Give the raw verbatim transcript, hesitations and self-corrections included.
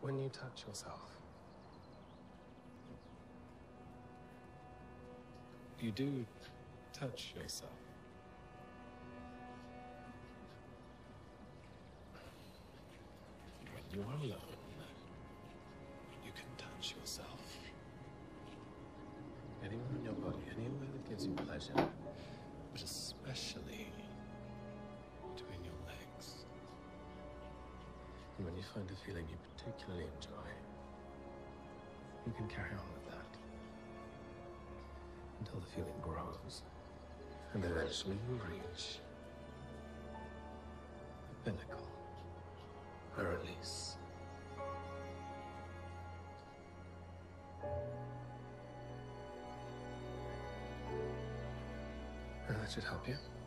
When you touch yourself, you do touch yourself. When you are alone, you can touch yourself. Anywhere in your body, anywhere that gives you pleasure, but especially between your legs. And when you find a feeling you particularly enjoy, you can carry on with that until the feeling grows, and eventually you reach the pinnacle, a release. And that should help you.